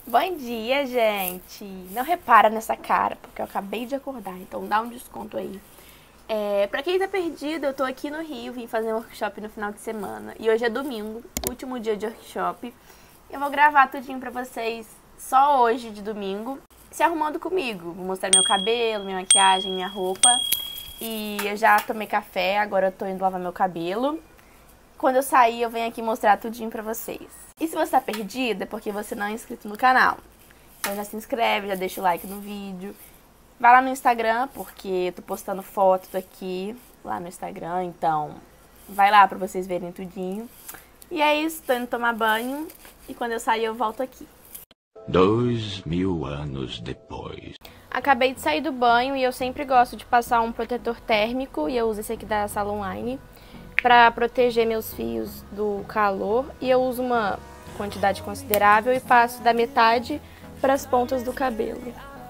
Bom dia, gente! Não repara nessa cara, porque eu acabei de acordar, então dá um desconto aí. Pra quem tá perdido, eu tô aqui no Rio, vim fazer um workshop no final de semana. E hoje é domingo, último dia de workshop. Eu vou gravar tudinho pra vocês só hoje, de domingo, se arrumando comigo. Vou mostrar meu cabelo, minha maquiagem, minha roupa. E eu já tomei café, agora eu tô indo lavar meu cabelo. Quando eu sair, eu venho aqui mostrar tudinho pra vocês. E se você tá perdida, é porque você não é inscrito no canal. Então já se inscreve, já deixa o like no vídeo. Vai lá no Instagram, porque eu tô postando fotos aqui lá no Instagram, então vai lá pra vocês verem tudinho. E é isso, tô indo tomar banho e quando eu sair eu volto aqui. 2000 anos depois. Acabei de sair do banho e eu sempre gosto de passar um protetor térmico, e eu uso esse aqui da Salonline para proteger meus fios do calor, e eu uso uma quantidade considerável e passo da metade para as pontas do cabelo.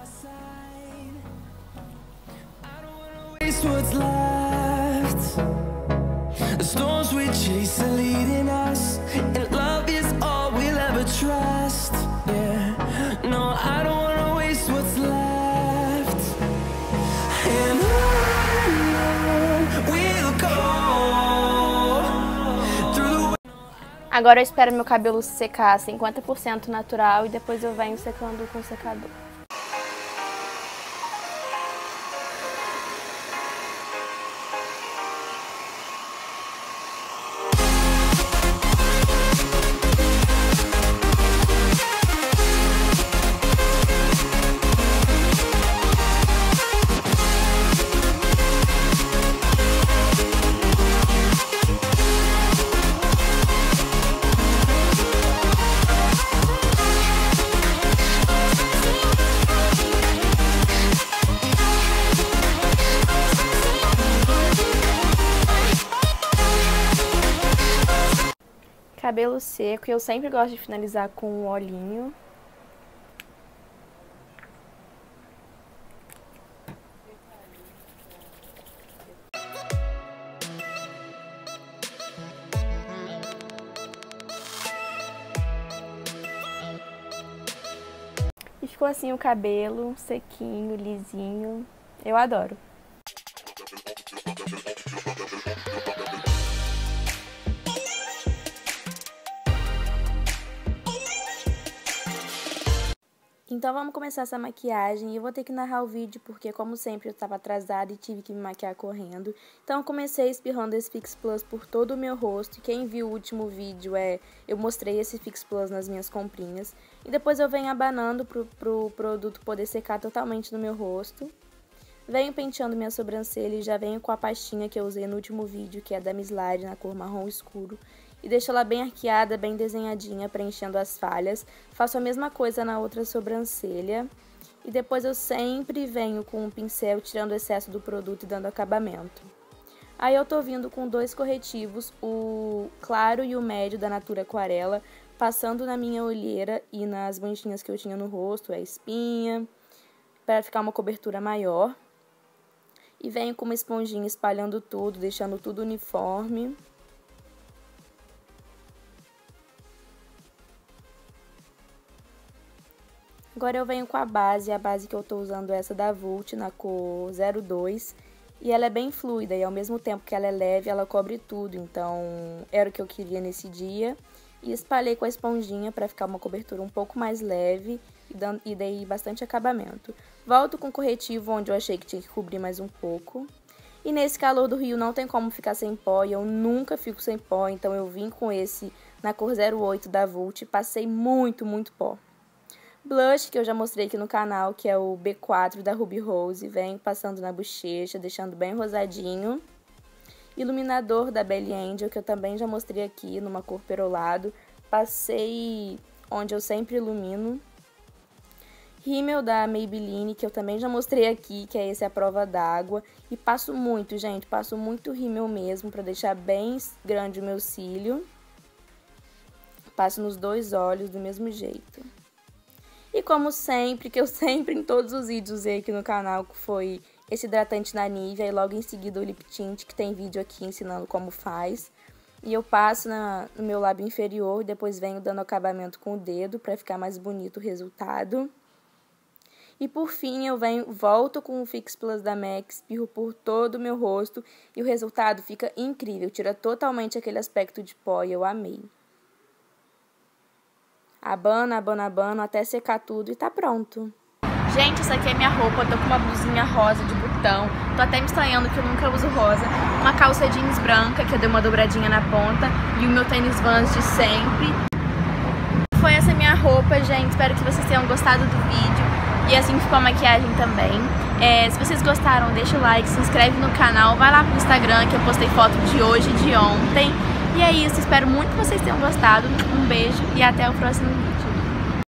Agora eu espero meu cabelo secar 50% natural e depois eu venho secando com o secador. Cabelo seco, e eu sempre gosto de finalizar com um olhinho. E ficou assim o cabelo, sequinho, lisinho. Eu adoro. Então vamos começar essa maquiagem. Eu vou ter que narrar o vídeo porque, como sempre, eu estava atrasada e tive que me maquiar correndo. Então eu comecei espirrando esse Fix Plus por todo o meu rosto. E quem viu o último vídeo eu mostrei esse Fix Plus nas minhas comprinhas. E depois eu venho abanando pro produto poder secar totalmente no meu rosto. Venho penteando minha sobrancelha e já venho com a pastinha que eu usei no último vídeo, que é da Miss Lady, na cor marrom escuro. E deixo ela bem arqueada, bem desenhadinha, preenchendo as falhas. Faço a mesma coisa na outra sobrancelha. E depois eu sempre venho com um pincel tirando o excesso do produto e dando acabamento. Aí eu tô vindo com dois corretivos, o claro e o médio da Natura Aquarela, passando na minha olheira e nas manchinhas que eu tinha no rosto, a espinha, para ficar uma cobertura maior. E venho com uma esponjinha espalhando tudo, deixando tudo uniforme. Agora eu venho com a base que eu tô usando é essa da Vult, na cor 02. E ela é bem fluida e ao mesmo tempo que ela é leve, ela cobre tudo. Então era o que eu queria nesse dia. E espalhei com a esponjinha para ficar uma cobertura um pouco mais leve e dei bastante acabamento. Volto com o corretivo onde eu achei que tinha que cobrir mais um pouco. E nesse calor do Rio não tem como ficar sem pó, e eu nunca fico sem pó, então eu vim com esse na cor 08 da Vult e passei muito pó. Blush, que eu já mostrei aqui no canal, que é o B4 da Ruby Rose, venho passando na bochecha, deixando bem rosadinho. Iluminador da Belly Angel, que eu também já mostrei aqui, numa cor perolado, passei onde eu sempre ilumino. Rímel da Maybelline, que eu também já mostrei aqui, que é esse à prova d'água. E passo muito, gente, passo muito rímel mesmo, pra deixar bem grande o meu cílio. Passo nos dois olhos do mesmo jeito. E como sempre, que eu sempre em todos os vídeos usei aqui no canal, que foi esse hidratante da Nivea e logo em seguida o Lip Tint, que tem vídeo aqui ensinando como faz. E eu passo no meu lábio inferior, depois venho dando acabamento com o dedo para ficar mais bonito o resultado. E por fim eu volto com o Fix Plus da MAC, espirro por todo o meu rosto e o resultado fica incrível, tira totalmente aquele aspecto de pó e eu amei. Abano, abano, abano até secar tudo e tá pronto. Gente, essa aqui é minha roupa, eu tô com uma blusinha rosa de botão, tô até me estranhando que eu nunca uso rosa, uma calça jeans branca que eu dei uma dobradinha na ponta e o meu tênis Vans de sempre. Foi essa minha roupa, gente, espero que vocês tenham gostado do vídeo e assim ficou a maquiagem também. Se vocês gostaram, deixa o like, se inscreve no canal, vai lá pro Instagram que eu postei foto de hoje e de ontem. E é isso, espero muito que vocês tenham gostado, um beijo e até o próximo vídeo.